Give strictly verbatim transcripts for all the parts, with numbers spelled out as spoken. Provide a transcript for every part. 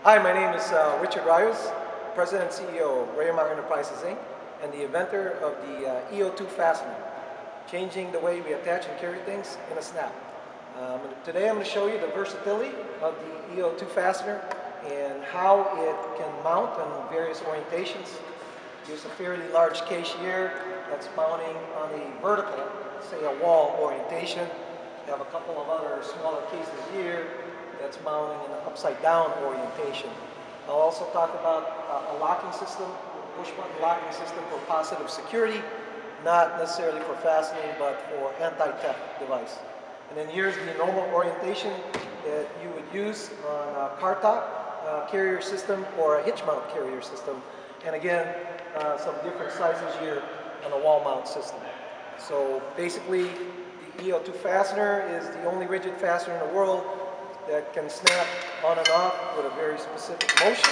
Hi, my name is uh, Richard Rios, President and C E O of Raymar Enterprises, Incorporated, and the inventor of the uh, E O two Fastener, changing the way we attach and carry things in a snap. Um, today I'm going to show you the versatility of the E O two Fastener and how it can mount on various orientations. There's a fairly large case here that's mounting on a vertical, say a wall orientation. We have a couple of other smaller cases here that's mounting in an upside down orientation. I'll also talk about uh, a locking system, push button locking system for positive security, not necessarily for fastening, but for anti-theft device. And then here's the normal orientation that you would use on a car top uh, carrier system or a hitch mount carrier system. And again, uh, some different sizes here on a wall mount system. So basically, the E O two fastener is the only rigid fastener in the world that can snap on and off with a very specific motion.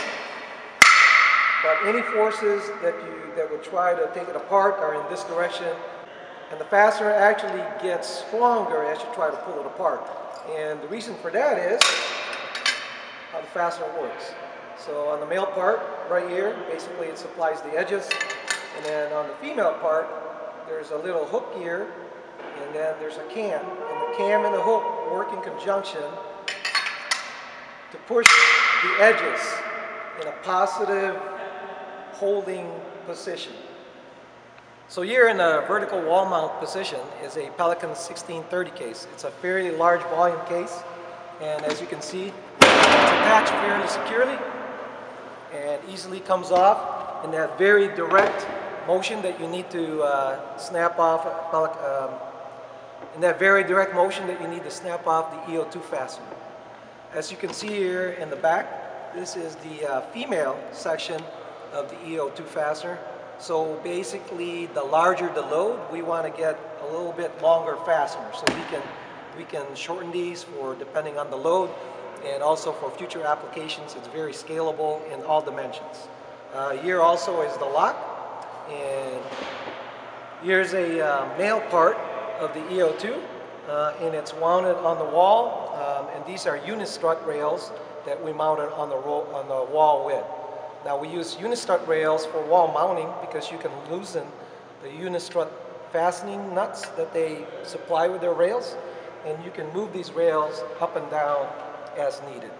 But any forces that you that would try to take it apart are in this direction, and the fastener actually gets stronger as you try to pull it apart. And the reason for that is how the fastener works. So on the male part, right here, basically it supplies the edges, and then on the female part, there's a little hook here, and then there's a cam, and the cam and the hook work in conjunction to push the edges in a positive holding position. So here in a vertical wall mount position is a Pelican sixteen thirty case. It's a fairly large volume case, and as you can see, it's attached fairly securely and easily comes off in that very direct motion that you need to uh, snap off um, in that very direct motion that you need to snap off the E O two fastener. As you can see here in the back, this is the uh, female section of the E O two fastener. So basically, the larger the load, we want to get a little bit longer fastener. So we can we can shorten these for depending on the load, and also for future applications, it's very scalable in all dimensions. Uh, here also is the lock, and here's a uh, male part of the E O two. Uh, and it's mounted on the wall, um, and these are unistrut rails that we mounted on the, on the wall with. Now we use unistrut rails for wall mounting because you can loosen the unistrut fastening nuts that they supply with their rails, and you can move these rails up and down as needed.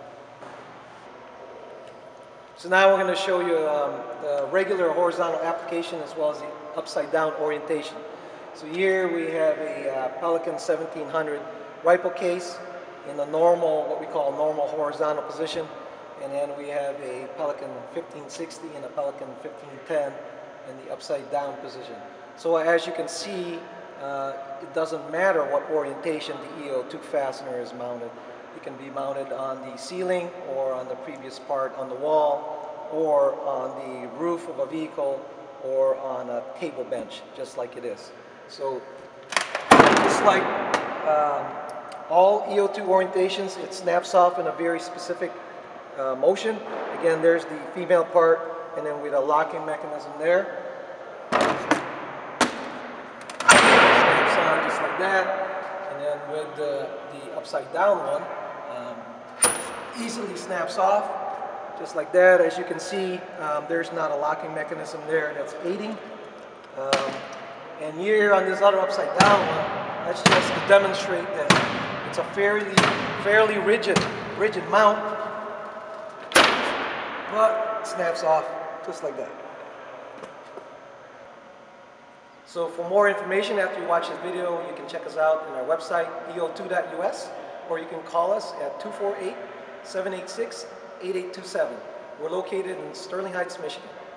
So now we're going to show you um, the regular horizontal application as well as the upside down orientation. So here we have a uh, Pelican seventeen hundred rifle case in the normal, what we call normal horizontal position, and then we have a Pelican fifteen sixty and a Pelican fifteen ten in the upside down position. So as you can see, uh, it doesn't matter what orientation the E O two fastener is mounted. It can be mounted on the ceiling or on the previous part on the wall or on the roof of a vehicle or on a table bench, just like it is. So, just like um, all E O two orientations, it snaps off in a very specific uh, motion. Again, there's the female part, and then with a locking mechanism there. Snaps on just like that, and then with the, the upside down one, um, easily snaps off, just like that. As you can see, um, there's not a locking mechanism there that's aiding. Um, And here on this other upside down one, that's just to demonstrate that it's a fairly, fairly rigid, rigid mount, but it snaps off just like that. So for more information after you watch this video, you can check us out on our website, E O two dot U S, or you can call us at two four eight, seven eight six, eight eight two seven. We're located in Sterling Heights, Michigan.